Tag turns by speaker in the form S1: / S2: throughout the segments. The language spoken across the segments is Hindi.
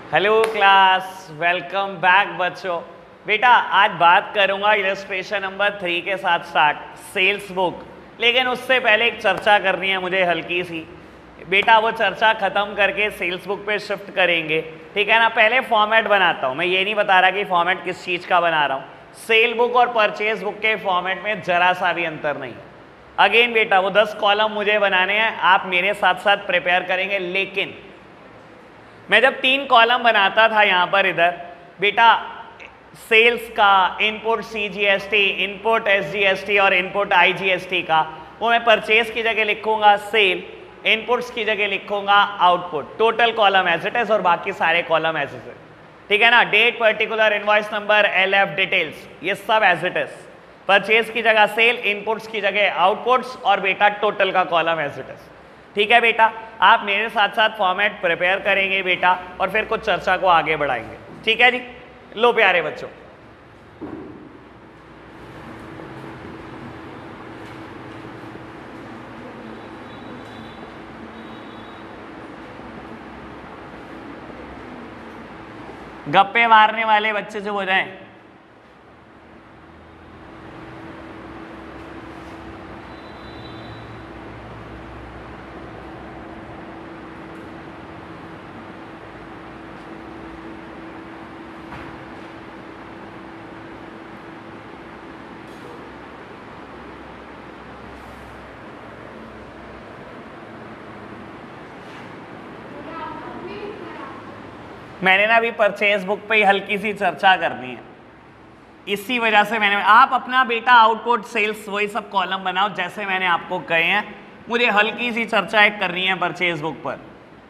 S1: हेलो क्लास, वेलकम बैक बच्चों। बेटा आज बात करूंगा इलस्ट्रेशन नंबर 3 के साथ स्टार्ट सेल्स बुक। लेकिन उससे पहले एक चर्चा करनी है मुझे हल्की सी। बेटा वो चर्चा खत्म करके सेल्स बुक पे शिफ्ट करेंगे, ठीक है ना। पहले फॉर्मेट बनाता हूँ, मैं ये नहीं बता रहा कि फॉर्मेट किस चीज़ का बना रहा हूँ। सेल बुक और परचेज बुक के फॉर्मेट में जरा सा भी अंतर नहीं। अगेन बेटा वो 10 कॉलम मुझे बनाने हैं, आप मेरे साथ साथ प्रिपेयर करेंगे। लेकिन मैं जब 3 कॉलम बनाता था यहाँ पर इधर बेटा, सेल्स का इनपुट CGST, इनपुट SGST और इनपुट IGST का, वो मैं परचेज की जगह लिखूंगा सेल, इनपुट्स की जगह लिखूंगा output. Total column as it is और बाकी सारे कॉलम एज इट इज, ठीक है ना। Date, particular, invoice number, LF, details, ये सब एज इट इज। परचेज की जगह सेल, इनपुट्स की जगह आउटपुट्स और बेटा टोटल का कॉलम एज इट इज, ठीक है बेटा। आप मेरे साथ साथ फॉर्मेट प्रिपेयर करेंगे बेटा और फिर कुछ चर्चा को आगे बढ़ाएंगे, ठीक है जी। लो प्यारे बच्चों, गप्पे मारने वाले बच्चे जो हो जाएं, मैंने ना अभी परचेज बुक पे ही हल्की सी चर्चा करनी है, इसी वजह से मैंने, आप अपना बेटा आउटपुट, सेल्स, वही सब कॉलम बनाओ जैसे मैंने आपको कहे हैं। मुझे हल्की सी चर्चा एक करनी है परचेज बुक पर।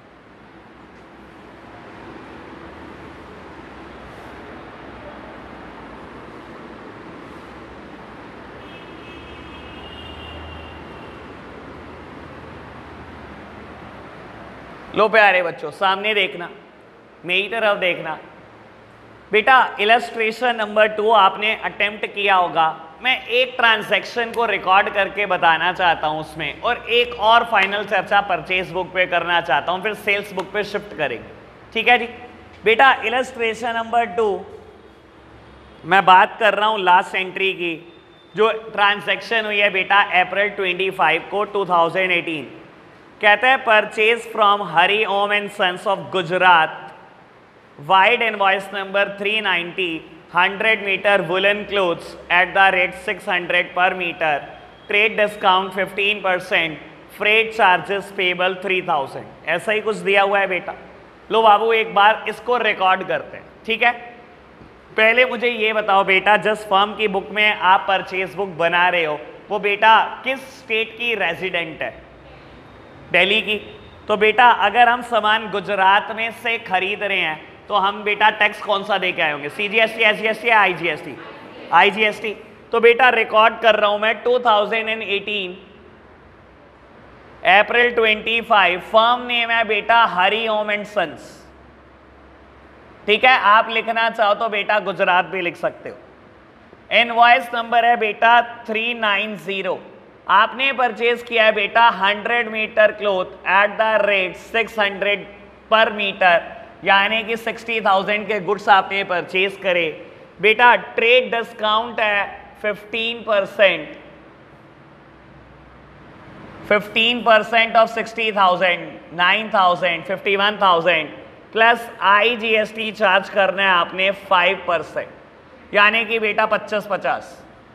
S1: लो प्यारे बच्चों, सामने देखना, मेरी तरफ देखना। बेटा इलस्ट्रेशन नंबर 2 आपने अटेम्प्ट किया होगा। मैं एक ट्रांजैक्शन को रिकॉर्ड करके बताना चाहता हूं उसमें, और एक और फाइनल चर्चा परचेज बुक पे करना चाहता हूं, फिर सेल्स बुक पे शिफ्ट करेंगे, ठीक है जी। बेटा इलस्ट्रेशन नंबर 2 मैं बात कर रहा हूं लास्ट एंट्री की, जो ट्रांजैक्शन हुई है बेटा अप्रैल 25 को 2018। कहते हैं purchase from Hari Om and sons of Gujarat, vide invoice number 390, 100 metre woollen cloths at the rate 600 per metre, trade discount 15%, freight charges payable 3000। ऐसा ही कुछ दिया हुआ है बेटा। लो बाबू एक बार इसको रिकॉर्ड करते हैं, ठीक है। पहले मुझे ये बताओ बेटा, जिस फर्म की बुक में आप परचेज बुक बना रहे हो वो बेटा किस स्टेट की रेजिडेंट है? दिल्ली की। तो बेटा अगर हम सामान गुजरात में से खरीद रहे हैं तो हम बेटा टैक्स कौन सा दे के आए होंगे? CGST, SGST या IGST? IGST। तो बेटा रिकॉर्ड कर रहा हूं मैं 2018 अप्रैल 25, फर्म नेम है बेटा हरि ओम एंड सन्स, ठीक है। आप लिखना चाहो तो बेटा गुजरात भी लिख सकते हो। इनवॉइस नंबर है बेटा 390। आपने परचेज किया है बेटा 100 metre cloth at the rate 600 per metre, यानी कि 60,000 के गुड्स आपने परचेज करे बेटा। ट्रेड डिस्काउंट है 15%, 15% ऑफ 60,000, 9,000, 51,000 प्लस IGST चार्ज करना है आपने 5%, यानी कि बेटा 25-50,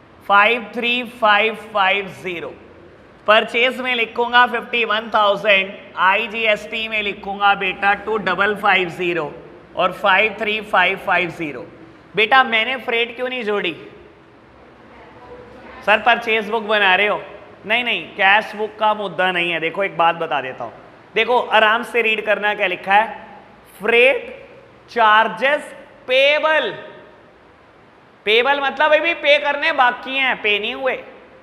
S1: 53,550। परचेज में लिखूंगा 51,000, IGST में लिखूंगा बेटा 2,550 और 53,550। बेटा मैंने फ्रेट क्यों नहीं जोड़ी? सर परचेज बुक बना रहे हो? नहीं नहीं, कैश बुक का मुद्दा नहीं है। देखो एक बात बता देता हूं, देखो आराम से रीड करना। क्या लिखा है? Freight charges payable. पेबल मतलब अभी पे करने बाकी हैं, पे नहीं हुए।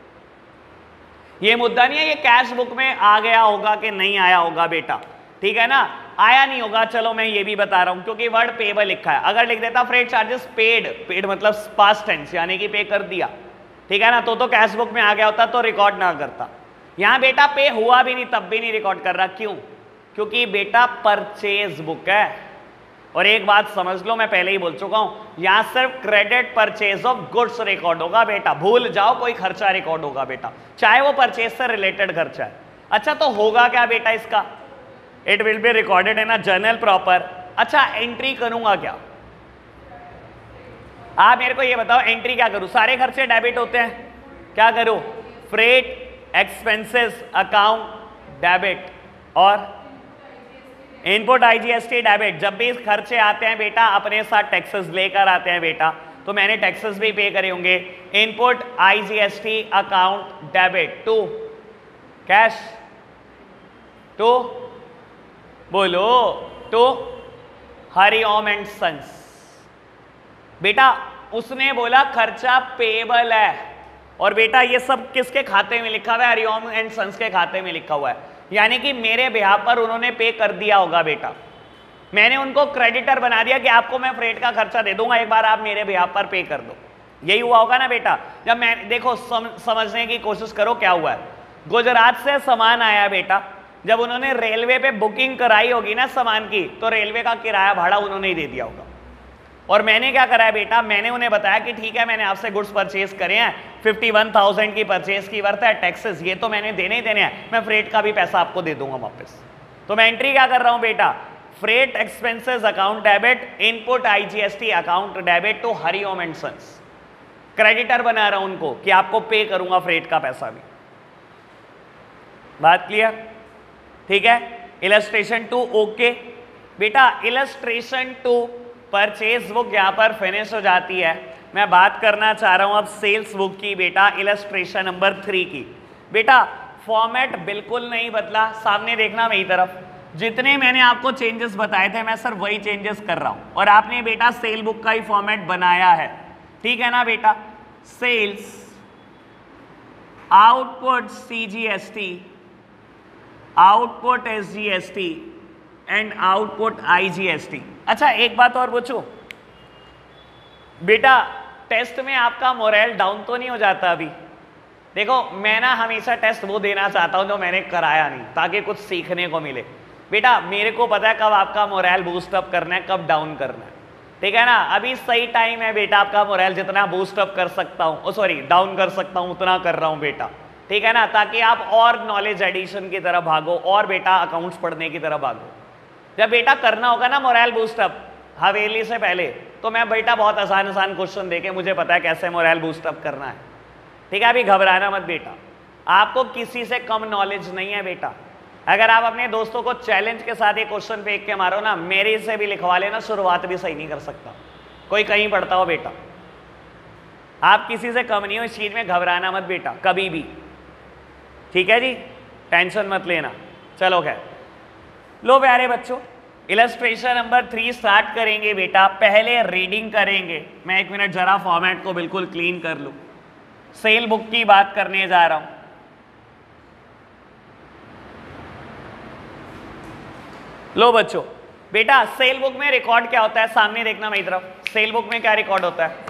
S1: ये मुद्दा नहीं है ये कैश बुक में आ गया होगा कि नहीं आया होगा बेटा, ठीक है ना। आया नहीं होगा, चलो मैं ये भी बता रहा हूं क्योंकि वर्ड पेबल लिखा है। अगर लिख देता फ्रेट चार्जेस पेड, पेड मतलब पास्ट टेंस यानी कि पे कर दिया, ठीक है ना, तो कैश बुक में आ गया होता तो रिकॉर्ड ना करता। यहां बेटा पे हुआ भी नहीं तब भी नहीं रिकॉर्ड कर रहा। क्यों? क्योंकि बेटा परचेज बुक है, और एक बात समझ लो, मैं पहले ही बोल चुका हूं, यहां सिर्फ credit purchase of goods record होगा बेटा, भूल जाओ कोई खर्चा रिकॉर्ड होगा बेटा, चाहे वो परचेज से रिलेटेड खर्चा है। अच्छा तो होगा क्या बेटा इसका, it will be recorded in a journal proper. अच्छा एंट्री करूंगा क्या, आप मेरे को ये बताओ एंट्री क्या करूं, सारे खर्चे डेबिट होते हैं, क्या करूं, फ्रेट एक्सपेंसेस अकाउंट डेबिट और इनपुट आईजीएसटी डेबिट। जब भी खर्चे आते हैं बेटा अपने साथ टैक्सेस लेकर आते हैं बेटा, तो मैंने टैक्सेस भी पे करे होंगे। Input IGST account debit to cash, to बोलो, टू हरिओम एंड सन्स। बेटा उसने बोला खर्चा पेएबल है, और बेटा ये सब किसके खाते में लिखा हुआ है, हरिओम एंड सन्स के खाते में लिखा हुआ है, यानी कि मेरे बिहाफ पर उन्होंने पे कर दिया होगा बेटा। मैंने उनको क्रेडिटर बना दिया कि आपको मैं फ्रेट का खर्चा दे दूंगा, एक बार आप मेरे बिहाफ पर पे कर दो। यही हुआ होगा ना बेटा। जब मैं देखो समझने की कोशिश करो क्या हुआ है। गुजरात से सामान आया बेटा, जब उन्होंने रेलवे पे बुकिंग कराई होगी ना सामान की, तो रेलवे का किराया भाड़ा उन्होंने ही दे दिया होगा। और मैंने क्या करा है बेटा, मैंने उन्हें बताया कि ठीक है मैंने आपसे गुड्स परचेज करे हैं, 51,000 की परचेज की वर्थ है, टैक्सेस ये तो मैंने देने ही देने हैं, मैं फ्रेट का भी पैसा आपको दे दूंगा वापस। तो मैं एंट्री क्या कर रहा हूं बेटा, freight expenses account debit, input IGST account debit to Hariom and sons. Creditor बना रहा हूं उनको कि आपको पे करूंगा फ्रेट का पैसा भी। बात क्लियर, ठीक है। इलस्ट्रेशन 2 ओके बेटा। इलस्ट्रेशन 2 परचेज बुक यहां पर फिनिश हो जाती है। मैं बात करना चाह रहा हूं अब सेल्स बुक की बेटा, इलस्ट्रेशन नंबर 3 की। बेटा फॉर्मेट बिल्कुल नहीं बदला, सामने देखना मेरी तरफ, जितने मैंने आपको चेंजेस बताए थे मैं सर वही चेंजेस कर रहा हूं, और आपने बेटा सेल बुक का ही फॉर्मेट बनाया है, ठीक है ना बेटा। Sales output CGST, output SGST and output IGST. अच्छा एक बात और पूछूं बेटा, टेस्ट में आपका मोरल डाउन तो नहीं हो जाता अभी? देखो मैं ना हमेशा टेस्ट वो देना चाहता हूं जो मैंने कराया नहीं, ताकि कुछ सीखने को मिले। बेटा मेरे को पता है कब आपका मोरल बूस्ट अप करना है, कब डाउन करना है, ठीक है ना। अभी सही टाइम है बेटा आपका मोरल जितना बूस्ट अप कर सकता हूं, सॉरी डाउन कर सकता हूं, उतना कर रहा हूं बेटा, ठीक है ना, ताकि आप और नॉलेज एडिशन की तरफ भागो और बेटा अकाउंट्स पढ़ने की तरफ भागो। जब बेटा करना होगा ना मोरल बूस्ट अप हवेली से पहले, तो मैं बेटा बहुत आसान आसान क्वेश्चन देके मुझे पता है कैसे मोरल बूस्ट अप करना है, ठीक है। अभी घबराना मत बेटा, आपको किसी से कम नॉलेज नहीं है बेटा। अगर आप अपने दोस्तों को चैलेंज के साथ ये क्वेश्चन फेंक के मारो ना, मेरे से भी लिखवा लेना, शुरुआत भी सही नहीं कर सकता कोई कहीं पढ़ता हो बेटा। आप किसी से कम नहीं हो, इस चीज में घबराना मत बेटा कभी भी, ठीक है जी, टेंशन मत लेना। चलो खैर, लो प्यारे बच्चों इलस्ट्रेशन नंबर 3 स्टार्ट करेंगे बेटा। पहले रीडिंग करेंगे, मैं 1 मिनट जरा फॉर्मेट को बिल्कुल क्लीन कर लूं। सेल बुक की बात करने जा रहा हूं। लो बच्चों बेटा सेल बुक में रिकॉर्ड क्या होता है, सामने देखना मेरी तरफ। सेल बुक में क्या रिकॉर्ड होता है?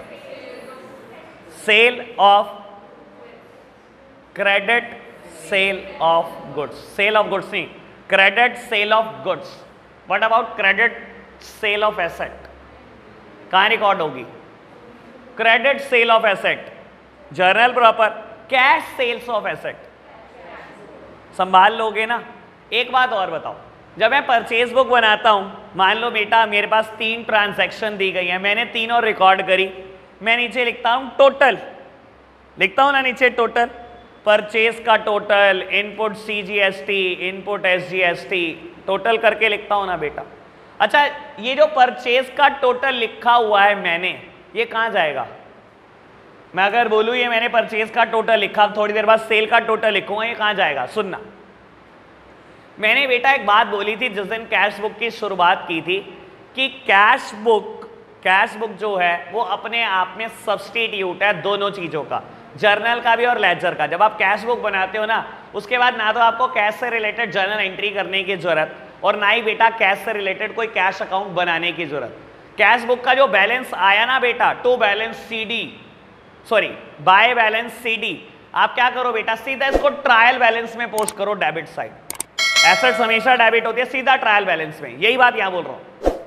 S1: Sale of credit, sale of goods, sale of goods नहीं, credit sale of goods. What about credit sale of asset, कहां रिकॉर्ड होगी? Credit sale of asset, journal proper. Cash sales of asset, संभाल लोगे ना। एक बात और बताओ, जब मैं परचेज बुक बनाता हूं, मान लो बेटा मेरे पास 3 ट्रांजैक्शन दी गई है, मैंने तीनों रिकॉर्ड करी, मैं नीचे लिखता हूं टोटल, लिखता हूं ना नीचे टोटल, परचेज का total, input CGST, input SGST, total करके लिखता हूं ना बेटा। अच्छा ये जो परचेज का टोटल लिखा हुआ है मैंने, ये कहां जाएगा? मैं अगर बोलूं ये मैंने परचेज का टोटल लिखा, थोड़ी देर बाद सेल का टोटल लिखूंगा, ये कहां जाएगा? सुनना, मैंने बेटा एक बात बोली थी जिस दिन कैश बुक की शुरुआत की थी, कि कैश बुक जो है वो अपने आप में सब्स्टिट्यूट है दोनों चीजों का, जर्नल का भी और लेजर का। जब आप कैश बुक बनाते हो ना, उसके बाद ना तो आपको कैश से रिलेटेड जर्नल एंट्री करने की जरूरत, और ना ही बेटा कैश से रिलेटेड कोई कैश अकाउंट बनाने की जरूरत। कैश बुक का जो बैलेंस आया ना बेटा, to balance CD, sorry by balance CD, आप क्या करो बेटा, सीधा इसको ट्रायल बैलेंस में पोस्ट करो डेबिट साइड। एसेट्स हमेशा डेबिट होती है, सीधा ट्रायल बैलेंस में, यही बात यहां बोल रहा हूं।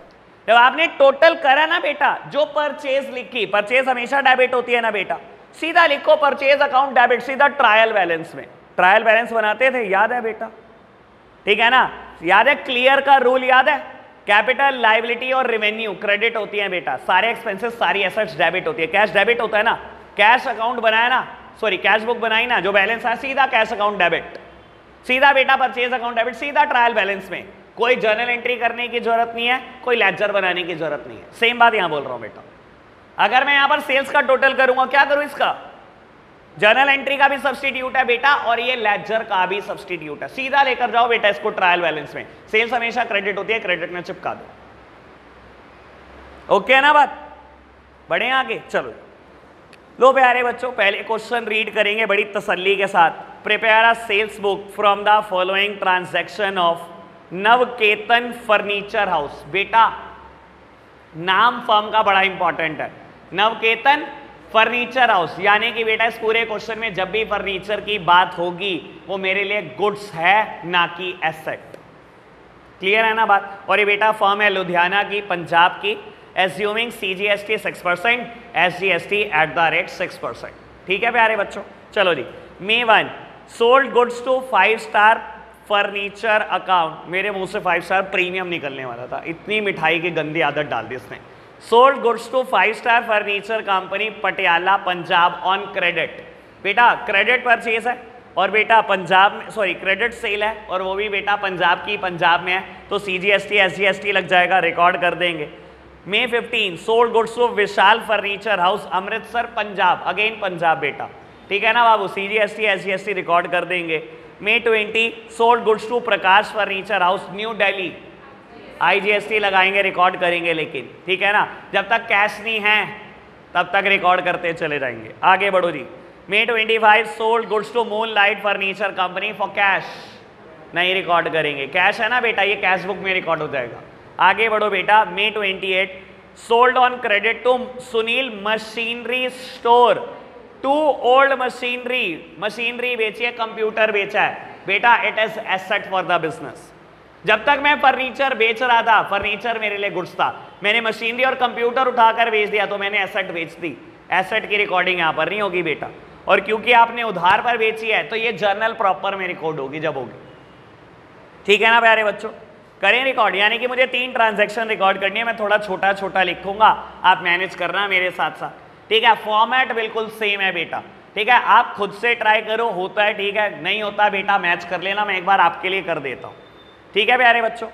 S1: जब आपने टोटल करा ना बेटा, जो परचेज लिखी, परचेज हमेशा डेबिट होती है ना बेटा, सीधा लिखो परचेज अकाउंट डेबिट, सीधा ट्रायल बैलेंस में। ट्रायल बैलेंस बनाते थे, याद है बेटा, ठीक है ना, याद है, क्लियर का रूल याद है, कैपिटल, लायबिलिटी और रेवेन्यू क्रेडिट होती है बेटा, सारे एक्सपेंसेस, सारी एसेट्स डेबिट होती है, कैश डेबिट होता है ना, कैश अकाउंट बनाया ना, सॉरी कैश बुक बनाई ना, जो बैलेंस है सीधा कैश अकाउंट डेबिट, सीधा बेटा परचेज अकाउंट डेबिट, सीधा ट्रायल बैलेंस में, कोई जर्नल एंट्री करने की जरूरत नहीं है, कोई लेजर बनाने की जरूरत नहीं है। सेम बात यहां बोल रहा हूं बेटा। अगर मैं यहां पर सेल्स का टोटल करूंगा, क्या करूं, इसका जर्नल एंट्री का भी सब्स्टिट्यूट है बेटा, और ये लेजर का भी सब्स्टिट्यूट है, सीधा लेकर जाओ बेटा इसको ट्रायल बैलेंस में। सेल्स हमेशा क्रेडिट होती है, क्रेडिट में चिपका दो। ओके है ना बात, बढ़े आगे, चलो लो प्यारे बच्चों, पहले क्वेश्चन रीड करेंगे बड़ी तसल्ली के साथ। Prepare a sales book from the following transaction of Navketan furniture house. बेटा नाम फर्म का बड़ा इंपॉर्टेंट है, नवकेतन फर्नीचर हाउस, यानी कि बेटा इस पूरे क्वेश्चन में जब भी फर्नीचर की बात होगी वो मेरे लिए गुड्स है, ना कि एसेट। क्लियर है ना बात। और ये बेटा फर्म है लुधियाना की, पंजाब की, एज्यूमिंग CGST 6%, SGST @ 6%। ठीक है प्यारे बच्चों, चलो जी। May 1 sold goods to 5 star furniture account, मेरे मुंह से 5 स्टार प्रीमियम निकलने वाला था, इतनी मिठाई की गंदी आदत डाल दी इसने। Sold goods to 5 star furniture company Patiala Punjab on credit. बेटा क्रेडिट परचेज है और बेटा पंजाब में, सॉरी क्रेडिट सेल है और वो भी बेटा पंजाब की, पंजाब में है, तो CGST SGST लग जाएगा, रिकॉर्ड कर देंगे। May 15 sold goods to Vishal furniture house Amritsar Punjab, again Punjab बेटा, ठीक है ना बाबू, CGST SGST रिकॉर्ड कर देंगे। May 20 sold goods to Prakash furniture house New Delhi, IGST लगाएंगे, रिकॉर्ड करेंगे, लेकिन ठीक है ना, जब तक कैश नहीं है तब तक रिकॉर्ड करते चले जाएंगे। आगे बढ़ो जी। May 25 sold goods to moon light furniture company for cash, नहीं रिकॉर्ड करेंगे, कैश है ना बेटा, ये कैश बुक में रिकॉर्ड हो जाएगा। आगे बढ़ो बेटा। May 28 sold on credit to Sunil machinery store, to old machinery बेची है, कंप्यूटर बेचा है बेटा, it is asset for the business. जब तक मैं फर्नीचर बेच रहा था, फर्नीचर मेरे लिए गुड्स था, मैंने मशीनरी और कंप्यूटर उठाकर बेच दिया तो मैंने एसेट बेच दी, एसेट की रिकॉर्डिंग यहां पर नहीं होगी बेटा। और क्योंकि आपने उधार पर बेची है तो ये जर्नल प्रॉपर में रिकॉर्ड होगी जब होगी, ठीक है ना प्यारे बच्चों। करें रिकॉर्ड, यानी कि मुझे 3 ट्रांजैक्शन रिकॉर्ड करनी है, मैं थोड़ा छोटा छोटा लिखूंगा, आप मैनेज करना मेरे साथ साथ, ठीक है। फॉर्मेट बिल्कुल सेम है बेटा, ठीक है, आप खुद से ट्राई करो, होता है ठीक है, नहीं होता बेटा मैच कर लेना, मैं एक बार आपके लिए कर देता हूं, ठीक है प्यारे बच्चों।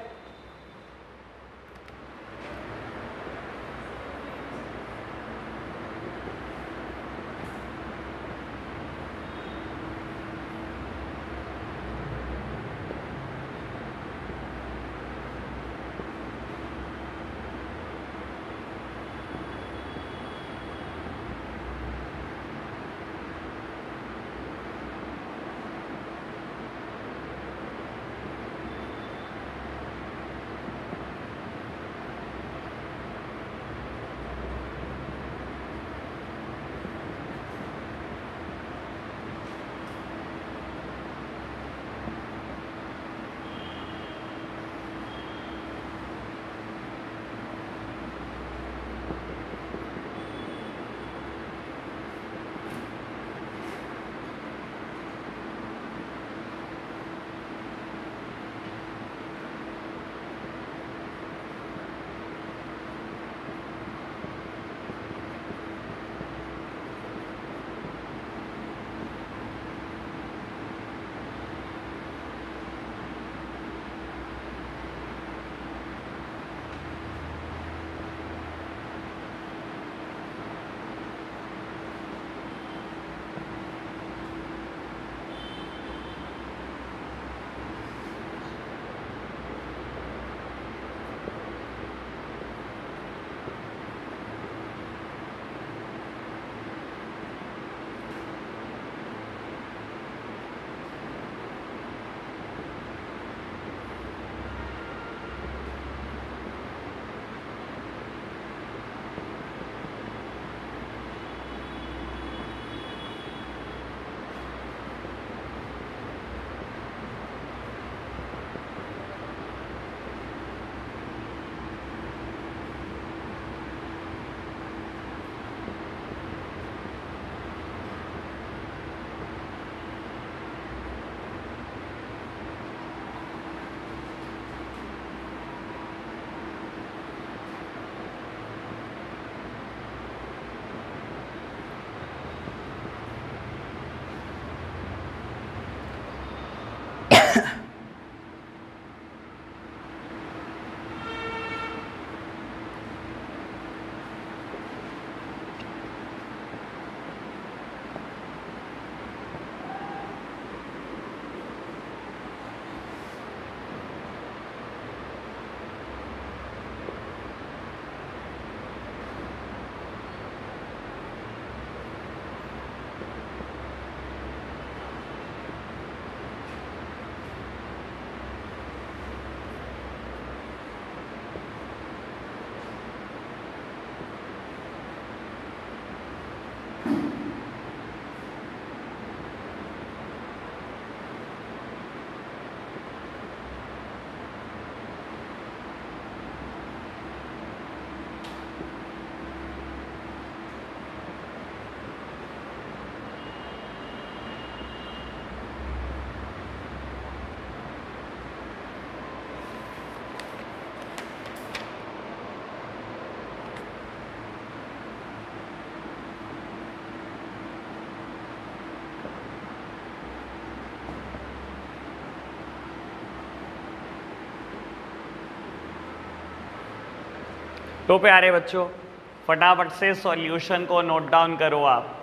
S1: तो प्यारे बच्चों फटाफट से सॉल्यूशन को नोट डाउन करो आप।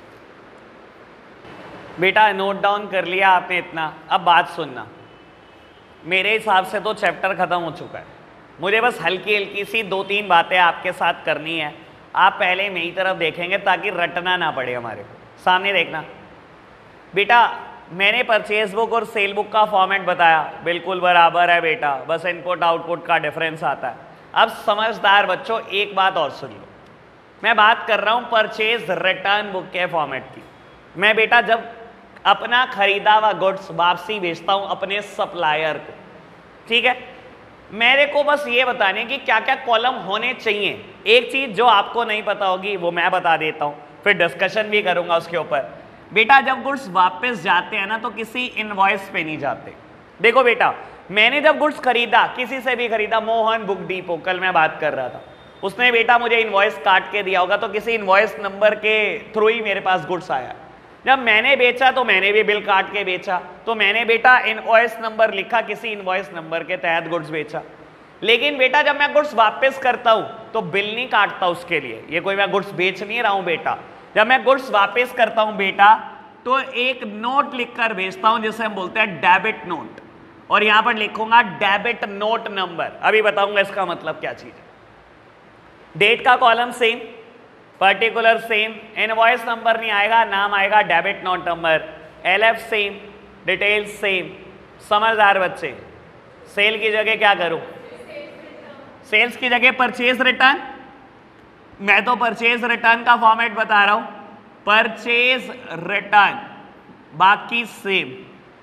S1: बेटा नोट डाउन कर लिया आपने इतना, अब बात सुनना। मेरे हिसाब से तो चैप्टर खत्म हो चुका है, मुझे बस हल्की हल्की सी 2-3 बातें आपके साथ करनी है। आप पहले मेरी तरफ देखेंगे ताकि रटना ना पड़े हमारे को। सामने देखना बेटा, मैंने परचेज बुक और सेल बुक का फॉर्मेट बताया, बिल्कुल बराबर है बेटा, बस इनपुट आउटपुट का डिफरेंस आता है। अब समझदार बच्चों एक बात और सुन लो, मैं बात कर रहा हूं परचेज रिटर्न बुक के फॉर्मेट की। मैं बेटा जब अपना खरीदा हुआ गुड्स वापसी भेजता हूं अपने सप्लायर को, ठीक है, मेरे को बस ये बताने कि क्या क्या कॉलम होने चाहिए। एक चीज जो आपको नहीं पता होगी वो मैं बता देता हूं, फिर डिस्कशन भी करूंगा उसके ऊपर। बेटा जब गुड्स वापस जाते हैं ना तो किसी इनवॉइस पे नहीं जाते। देखो बेटा, मैंने जब गुड्स खरीदा, किसी से भी खरीदा, मोहन बुक डिपो, कल मैं बात कर रहा था, उसने बेटा मुझे इनवॉइस काट के दिया होगा, तो किसी इनवॉइस नंबर के थ्रू ही मेरे पास गुड्स आया। जब मैंने बेचा तो मैंने भी बिल काट के बेचा, तो मैंने बेटा इनवॉइस नंबर लिखा, किसी इनवॉइस नंबर के तहत गुड्स बेचा। लेकिन बेटा जब मैं गुड्स वापस करता हूं तो बिल नहीं काटता उसके लिए, ये कोई मैं गुड्स बेच नहीं रहा हूं बेटा। जब मैं गुड्स वापस करता हूं बेटा तो एक नोट लिखकर भेजता हूं जिसे हम बोलते हैं डेबिट नोट, और यहां पर लिखूंगा डेबिट नोट नंबर। अभी बताऊंगा इसका मतलब क्या चीज है। डेट का column same, particular same, invoice number नहीं आएगा, नाम आएगा debit note number, LF same, details same. समझदार बच्चे, सेल की जगह क्या करूं? सेल्स की जगह परचेज रिटर्न। मैं तो परचेज रिटर्न का फॉर्मेट बता रहा हूं, परचेज रिटर्न, बाकी सेम।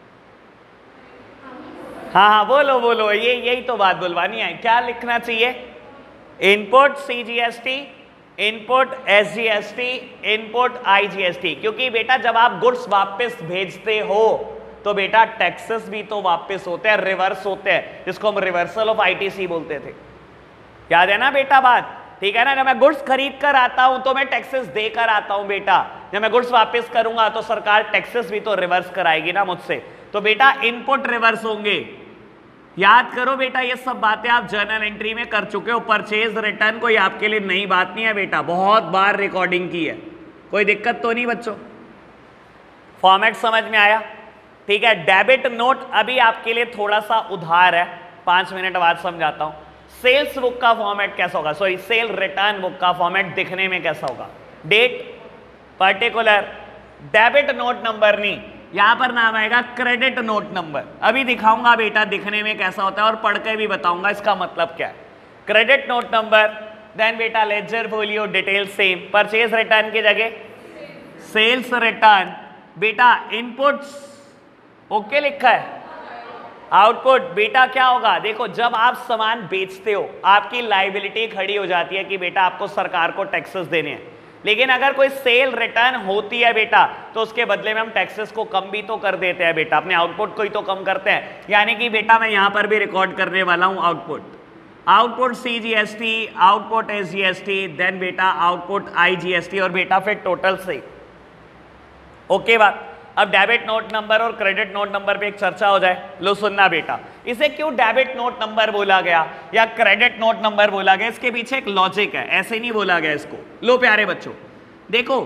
S1: हाँ बोलो बोलो, यही तो बात बुलवानी है। क्या लिखना चाहिए? Input CGST, input SGST, input IGST. क्योंकि बेटा जब आप गुड्स वापस भेजते हो तो बेटा टैक्सेस भी तो वापस होते हैं, रिवर्स होते हैं, जिसको हम रिवर्सल ऑफ आईटीसी बोलते थे। याद है ना बेटा बात? ठीक है ना। जब मैं गुड्स खरीद कर आता हूं तो मैं टैक्सेस देकर आता हूं बेटा, जब मैं गुड्स वापस करूंगा तो सरकार टैक्सेस भी तो रिवर्स कराएगी ना मुझसे। तो बेटा इनपुट रिवर्स होंगे। याद करो बेटा, ये सब बातें आप जर्नल एंट्री में कर चुके हो। परचेज रिटर्न कोई आपके लिए नई बात नहीं है बेटा, बहुत बार रिकॉर्डिंग की है, कोई दिक्कत तो नहीं बच्चों। फॉर्मेट समझ में आया? ठीक है। डेबिट नोट अभी आपके लिए थोड़ा सा उधार है, 5 मिनट बाद समझाता हूं। सेल्स बुक का फॉर्मेट कैसा होगा, सॉरी सेल रिटर्न बुक का फॉर्मेट दिखने में कैसा होगा? Date, particular, debit note number नहीं, यहां पर नाम आएगा क्रेडिट नोट नंबर। अभी दिखाऊंगा बेटा दिखने में कैसा होता है और पढ़ के भी बताऊंगा इसका मतलब क्या है। क्रेडिट नोट नंबर, देन बेटा ledger folio, detail same. Purchase return की जगह सेल्स रिटर्न। बेटा इनपुट्स ओके लिखा है, आउटपुट बेटा क्या होगा? देखो जब आप सामान बेचते हो आपकी लायबिलिटी खड़ी हो जाती है कि बेटा आपको सरकार को टैक्सेस देने हैं। लेकिन अगर कोई सेल रिटर्न होती है बेटा तो उसके बदले में हम टैक्सेस को कम भी तो कर देते हैं बेटा, अपने आउटपुट को ही तो कम करते हैं। यानी कि बेटा मैं यहां पर भी रिकॉर्ड करने वाला हूं output CGST, output SGST, then बेटा आउटपुट आईजीएसटी, और बेटा फिर टोटल से। ओके बात। अब डेबिट नोट नंबर और क्रेडिट नोट नंबर पे एक चर्चा हो जाए। लो सुनना बेटा, इसे क्यों डेबिट नोट नंबर बोला गया या क्रेडिट नोट नंबर बोला गया, इसके पीछे एक लॉजिक है, ऐसे नहीं बोला गया इसको। लो प्यारे बच्चों देखो,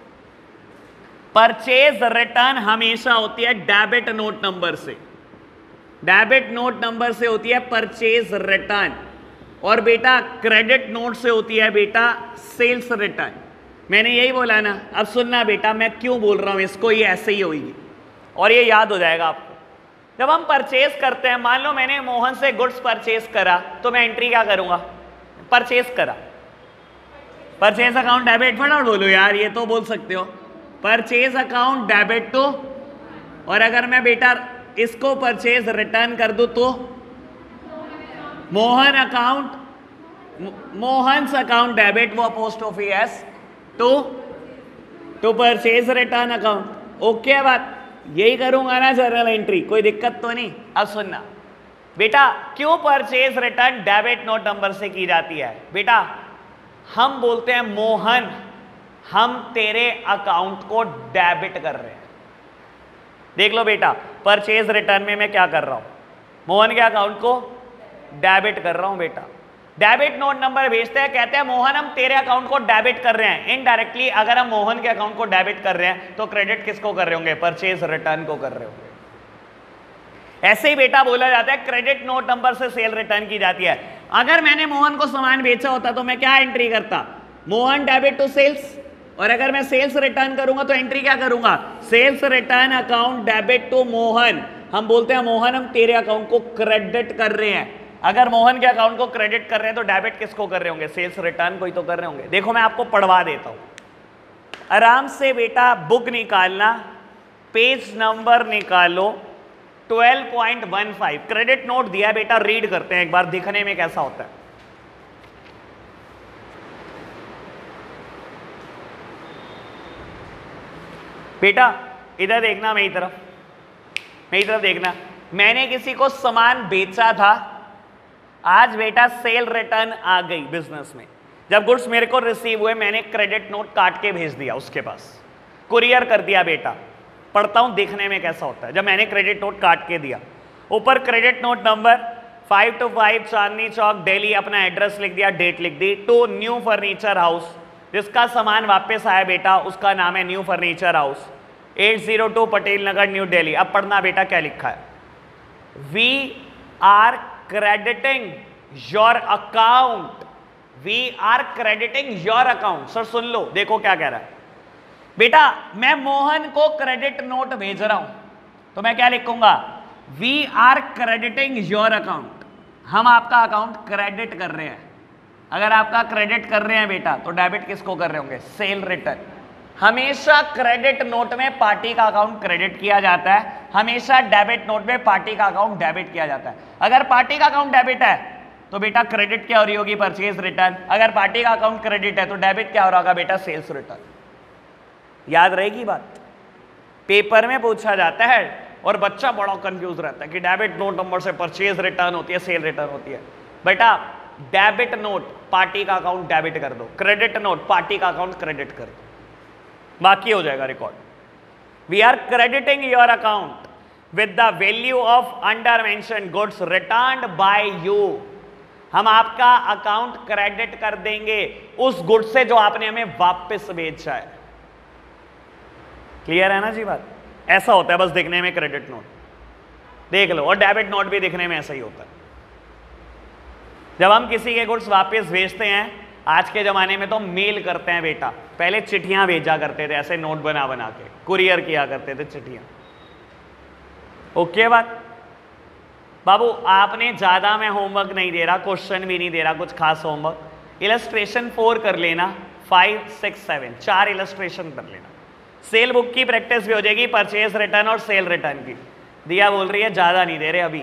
S1: परचेज रिटर्न हमेशा होती है डेबिट नोट नंबर से, डेबिट नोट नंबर से होती है परचेज रिटर्न, और बेटा क्रेडिट नोट से होती है बेटा सेल्स रिटर्न। मैंने यही बोला ना। अब सुनना बेटा मैं क्यों बोल रहा हूं इसको, ये ऐसे ही होगी और ये याद हो जाएगा आपको। जब हम परचेज करते हैं, मान लो मैंने मोहन से गुड्स परचेज करा, तो मैं एंट्री क्या करूंगा? परचेज करा, परचेज अकाउंट डेबिट। फटाफट बोलो यार, ये तो बोल सकते हो। परचेज अकाउंट डेबिट टू, और अगर मैं बेटा इसको परचेज रिटर्न कर दूं तो Mohan account, Mohan's account debit, वो post office to purchase return account. Okay बात, यही करूंगा ना जर्नल एंट्री, कोई दिक्कत तो नहीं। अब सुनना बेटा, क्यों purchase return debit note number से की जाती है? बेटा हम बोलते हैं मोहन, हम तेरे अकाउंट को डेबिट कर रहे हैं। देख लो बेटा, परचेज रिटर्न में मैं क्या कर रहा हूं? मोहन के अकाउंट को डेबिट कर रहा हूं बेटा। डेबिट नोट नंबर भेजते हैं, कहते हैं मोहन हम तेरे अकाउंट को डेबिट कर रहे हैं। इनडायरेक्टली अगर हम मोहन के अकाउंट को डेबिट कर रहे हैं तो क्रेडिट किसको कर रहे होंगे? परचेज रिटर्न को कर रहे होंगे। ऐसे ही बेटा बोला जाता है क्रेडिट नोट नंबर से सेल रिटर्न की जाती है। अगर मैंने मोहन को सामान बेचा होता तो मैं क्या एंट्री करता? Mohan debit to sales. और अगर मैं सेल्स रिटर्न करूंगा तो एंट्री क्या करूंगा? Sales return account debit to Mohan. हम बोलते हैं मोहन हम तेरे अकाउंट को क्रेडिट कर रहे हैं। अगर मोहन के अकाउंट को क्रेडिट कर रहे हैं तो डेबिट किसको कर रहे होंगे? सेल्स रिटर्न को ही तो कर रहे होंगे। देखो मैं आपको पढ़वा देता हूं, आराम से बेटा बुक निकालना, पेज नंबर निकालो 12.15। क्रेडिट नोट दिया बेटा, रीड करते हैं एक बार, दिखने में कैसा होता है। बेटा इधर देखना, मेरी तरफ देखना। मैंने किसी को सामान बेचा था, आज बेटा सेल रिटर्न आ गई बिजनेस में। जब गुड्स मेरे को रिसीव हुए मैंने क्रेडिट नोट काट के भेज दिया उसके पास, कुरियर कर दिया बेटा। पढ़ता हूं देखने में कैसा होता है। जब मैंने क्रेडिट नोट काट के दिया, ऊपर credit note number 525 Chandni Chowk Delhi, अपना एड्रेस लिख दिया, डेट लिख दी, टू न्यू फर्नीचर हाउस। जिसका सामान वापस आया बेटा उसका नाम है new furniture house, 802 Patel Nagar New Delhi. अब पढ़ना बेटा क्या लिखा है। We are crediting your account, we are crediting your account. Sir सुन लो, देखो क्या कह रहा है बेटा। मैं मोहन को क्रेडिट नोट भेज रहा हूं तो मैं क्या लिखूंगा? We are crediting your account. हम आपका अकाउंट क्रेडिट कर रहे हैं। अगर आपका क्रेडिट कर रहे हैं बेटा तो डेबिट किसको कर रहे होंगे? Sale return. हमेशा क्रेडिट नोट में पार्टी का अकाउंट क्रेडिट किया जाता है, हमेशा डेबिट नोट में पार्टी का अकाउंट डेबिट किया जाता है। अगर पार्टी का अकाउंट डेबिट है तो बेटा क्रेडिट क्या हो रही होगी? Purchase return. अगर पार्टी का अकाउंट क्रेडिट है तो डेबिट क्या हो रहा होगा बेटा? Sales return. याद रहेगी बात, पेपर में पूछा जाता है और बच्चा बड़ा कंफ्यूज रहता है कि डेबिट नोट नंबर से परचेज रिटर्न होती है, सेल रिटर्न होती है। बेटा डेबिट नोट पार्टी का अकाउंट डेबिट कर दो, क्रेडिट नोट पार्टी का अकाउंट क्रेडिट कर दो, बाकी हो जाएगा record. We are crediting your account with the value of under mention goods returned by you. हम आपका अकाउंट क्रेडिट कर देंगे उस गुड्स से जो आपने हमें वापस बेचा है। क्लियर है ना जी बात? ऐसा होता है बस दिखने में क्रेडिट नोट, देख लो। और डेबिट नोट भी दिखने में ऐसा ही होता है। जब हम किसी के गुड्स वापस भेजते हैं, आज के ज़माने में तो मेल करते हैं बेटा, पहले चिट्ठियां भेजा करते थे, ऐसे नोट बना बना के कुरियर किया करते थे चिट्ठियां। ओके बात बाबू, आपने ज़्यादा मैं होमवर्क नहीं दे रहा, क्वेश्चन भी नहीं दे रहा कुछ खास होमवर्क। इलस्ट्रेशन 4 कर लेना, 5, 6, 7 4 इलस्ट्रेशन कर लेना। सेल बुक की प्रैक्टिस भी हो जाएगी, परचेज रिटर्न और सेल रिटर्न की। दिया बोल रही है ज़्यादा नहीं दे रहे अभी,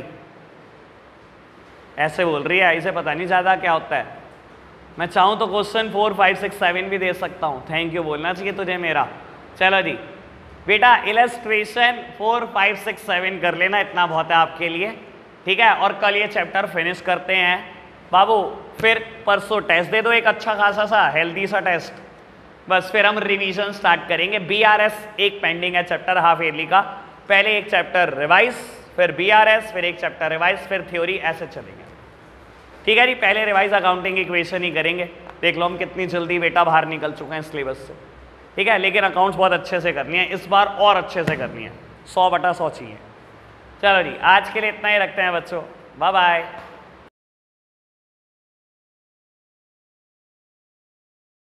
S1: ऐसे बोल रही है, इसे पता नहीं ज़्यादा क्या होता है। मैं चाहूँ तो क्वेश्चन 4, 5, 6, 7 भी दे सकता हूँ। थैंक यू बोलना चाहिए तुझे मेरा। चलो जी बेटा इलस्ट्रेशन 4, 5, 6, 7 कर लेना, इतना बहुत है आपके लिए, ठीक है। और कल ये चैप्टर फिनिश करते हैं बाबू, फिर परसों टेस्ट दे दो एक अच्छा खासा सा हेल्दी सा टेस्ट, बस फिर हम रिवीजन स्टार्ट करेंगे। BRS एक पेंडिंग है चैप्टर हाफ ईयरली का, पहले एक चैप्टर रिवाइज, फिर BRS, फिर एक चैप्टर रिवाइज, फिर थ्योरी, ऐसे चलेंगे, ठीक है जी। पहले रिवाइज अकाउंटिंग इक्वेशन ही करेंगे, देख लो हम कितनी जल्दी बेटा बाहर निकल चुके हैं सिलेबस से, ठीक है। लेकिन अकाउंट्स बहुत अच्छे से करनी है इस बार, और अच्छे से करनी है, 100/100 चाहिए। चलो जी आज के लिए इतना ही रखते हैं बच्चों, बाय बाय।